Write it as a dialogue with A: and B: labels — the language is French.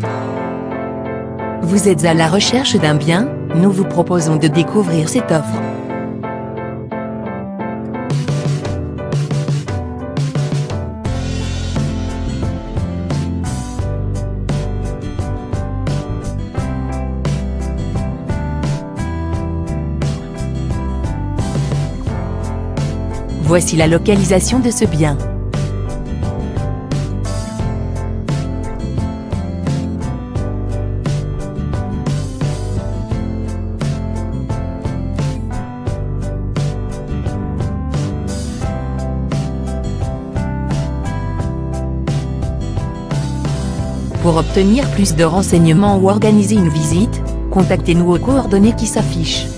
A: Vous êtes à la recherche d'un bien? Nous vous proposons de découvrir cette offre. Voici la localisation de ce bien. Pour obtenir plus de renseignements ou organiser une visite, contactez-nous aux coordonnées qui s'affichent.